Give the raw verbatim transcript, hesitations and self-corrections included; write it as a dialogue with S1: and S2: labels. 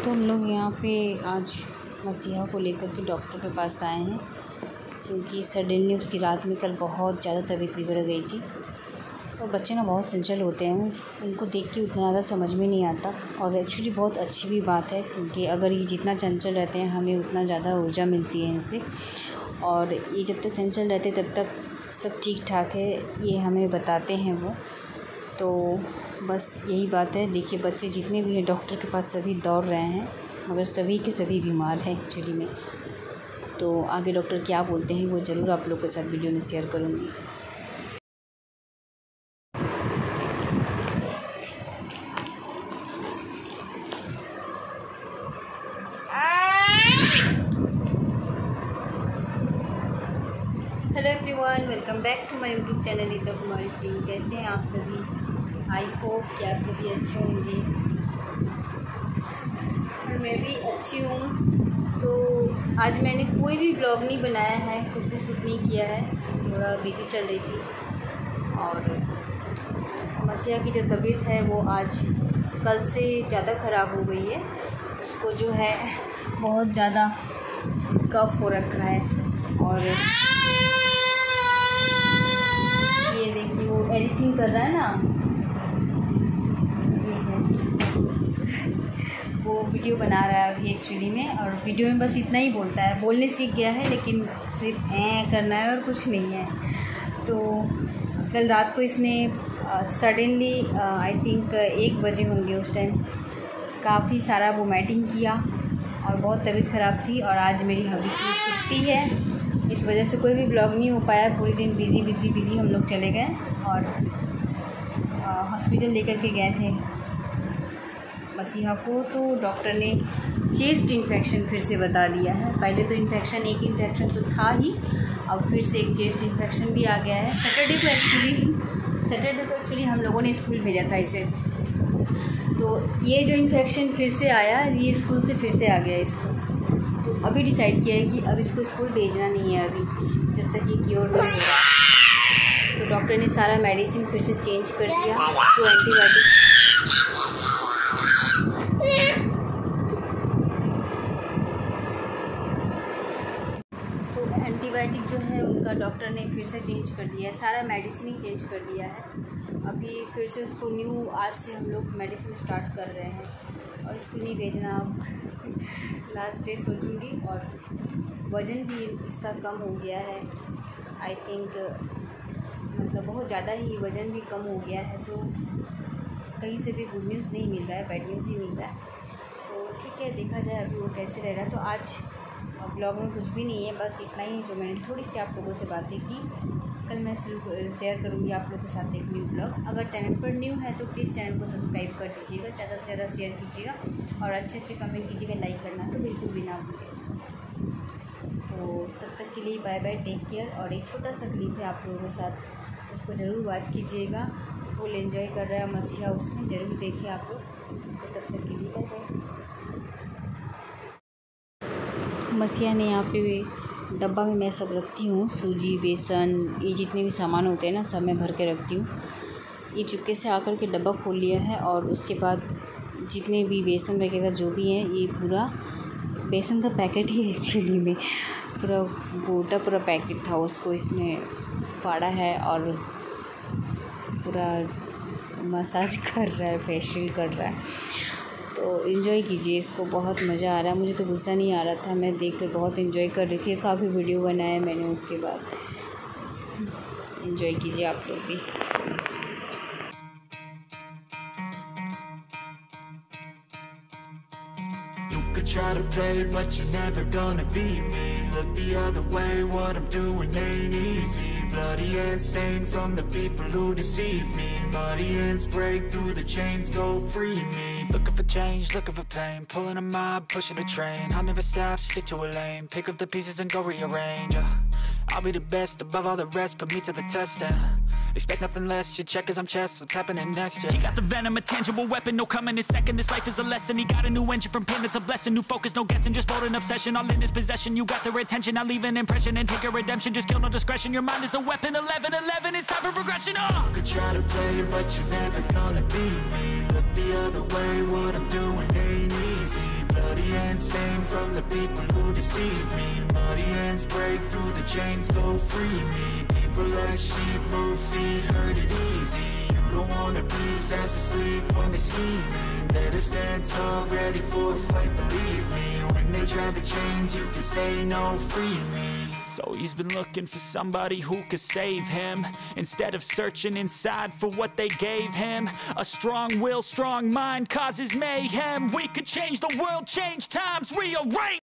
S1: तो हम लोग यहाँ पे आज मसीहा को लेकर के डॉक्टर के पास आए हैं, क्योंकि सडनली उसकी रात में कल बहुत ज़्यादा तबीयत बिगड़ गई थी। और बच्चे ना बहुत चंचल होते हैं, उनको देख के उतना ज़्यादा समझ में नहीं आता। और एक्चुअली बहुत अच्छी भी बात है, क्योंकि अगर ये जितना चंचल रहते हैं हमें उतना ज़्यादा ऊर्जा मिलती है इनसे। और ये जब तक चंचल रहते तब तक सब ठीक ठाक है, ये हमें बताते हैं वो। तो बस यही बात है। देखिए बच्चे जितने भी हैं डॉक्टर के पास सभी दौड़ रहे हैं, मगर सभी के सभी बीमार हैं एक्चुअली में। तो आगे डॉक्टर क्या बोलते हैं वो ज़रूर आप लोग के साथ वीडियो में शेयर करूँगी। Hello everyone, welcome back to my YouTube channel Rita Kumari Singh. कैसे हैं आप सभी? आई होप कि आप सभी अच्छे होंगे और मैं भी अच्छी हूँ। तो आज मैंने कोई भी ब्लॉग नहीं बनाया है, कुछ भी शूट नहीं किया है, थोड़ा बिजी चल रही थी। और मसीहा की जो तबीयत है वो आज कल से ज़्यादा ख़राब हो गई है। उसको जो है बहुत ज़्यादा कफ हो रखा है। और ये देखिए वो एडिटिंग कर रहा है ना, ये है वो वीडियो बना रहा है अभी एक्चुअली में। और वीडियो में बस इतना ही बोलता है, बोलने सीख गया है, लेकिन सिर्फ ऐ करना है और कुछ नहीं है। तो कल रात को इसने सडनली आई थिंक एक बजे होंगे उस टाइम काफ़ी सारा वोमिटिंग किया और बहुत तबीयत ख़राब थी। और आज मेरी हबी की छुट्टी है, इस वजह से कोई भी ब्लॉग नहीं हो पाया। पूरे दिन बिज़ी बिज़ी बिज़ी हम लोग चले गए और हॉस्पिटल लेकर के गए थे मसीहा को। तो डॉक्टर ने चेस्ट इन्फेक्शन फिर से बता दिया है। पहले तो इन्फेक्शन एक इन्फेक्शन तो था ही, अब फिर से एक चेस्ट इन्फेक्शन भी आ गया है। सैटरडे को एक्चुअली सैटरडे को एक्चुअली हम लोगों ने स्कूल भेजा था इसे। तो ये जो इन्फेक्शन फिर से आया, ये स्कूल से फिर से आ गया इसको। तो अभी डिसाइड किया है कि अब इसको स्कूल भेजना नहीं है अभी, जब तक ये क्योर नहीं हो रहा। तो डॉक्टर ने सारा मेडिसिन फिर से चेंज कर दिया, जो एंटीबायोटिक तो एंटीबायोटिक जो है उनका डॉक्टर ने फिर से चेंज कर दिया है, सारा मेडिसिन ही चेंज कर दिया है। अभी फिर से उसको न्यू आज से हम लोग मेडिसिन स्टार्ट कर रहे हैं और स्कूल नहीं भेजना अब लास्ट डे सोचूंगी। और वज़न भी इसका कम हो गया है आई थिंक, मतलब बहुत ज़्यादा ही वज़न भी कम हो गया है। तो कहीं से भी गुड न्यूज़ नहीं मिल रहा है, बैड न्यूज़ ही मिल रहा है। तो ठीक है, देखा जाए अभी वो कैसे रह रहा है। तो आज ब्लॉग में कुछ भी नहीं है, बस इतना ही जो मैंने थोड़ी सी आप लोगों से बातें की। कल मैं शेयर करूँगी आप लोगों के साथ एक न्यू ब्लॉग। अगर चैनल पर न्यू है तो प्लीज़ चैनल को सब्सक्राइब कर दीजिएगा, ज़्यादा से ज़्यादा शेयर कीजिएगा और अच्छे अच्छे कमेंट कीजिएगा, लाइक करना तो बिल्कुल भी ना भूलें। तो तब तक के लिए बाय बाय, टेक केयर। और एक छोटा सा क्लिप है आप लोगों के साथ, उसको ज़रूर वॉच कीजिएगा। फुल एंजॉय कर रहा है मसीहा, उसमें ज़रूर देखिए आप लोग। तो तब तक के लिए बाय बाय। मसीहा ने यहाँ पे डब्बा में मैं सब रखती हूँ, सूजी, बेसन, ये जितने भी सामान होते हैं ना सब मैं भर के रखती हूँ। ये चुपके से आकर के डब्बा खोल लिया है और उसके बाद जितने भी बेसन वगैरह जो भी हैं, ये पूरा बेसन का पैकेट ही एक्चुअली में पूरा गोटा पूरा पैकेट था, उसको इसने फाड़ा है और पूरा मसाज कर रहा है, फेशियल कर रहा है। तो इन्जॉय कीजिए इसको, बहुत मज़ा आ रहा है। मुझे तो गुस्सा नहीं आ रहा था, मैं देखकर बहुत इन्जॉय कर रही थी। काफ़ी वीडियो बनाया मैंने उसके बाद। इन्जॉय कीजिए आप लोग भी।
S2: Try to play, but you're never gonna beat me. Look the other way, what I'm doing ain't easy. Bloody hands stained from the people who deceive me. Muddy hands break through the chains, go free me. Looking for change, looking for pain. Pulling a mob, pushing a train. I'll never stop, stick to a lane. Pick up the pieces and go rearrange. uh, I'll be the best above all the rest, put me to the test and expect nothing less. Your check is I'm chess, what's happening next? Yeah. He got the venom, a tangible weapon, no coming in second. This life is a lesson. He got a new engine from pain, it's a blessing. New focus, no guessing, just bold and obsession. All in his possession, you got their attention. I'll leave an impression and take a redemption. Just kill, no discretion. Your mind is a weapon. Eleven, eleven, it's time for progression. Oh! You could try to play, but you're never gonna beat me. Look the other way, what I'm doing ain't easy. But the people who deceive me. Muddy hands break through the chains, go free me. People like sheep move feet, hurt it easy. You don't wanna be fast asleep when they're scheming. Better stand tall, ready for a fight, believe me. When they try the chains, you can say no, free me. So he's been looking for somebody who could save him, instead of searching inside for what they gave him. A strong will, strong mind causes mayhem. We could change the world, change times, rearrange.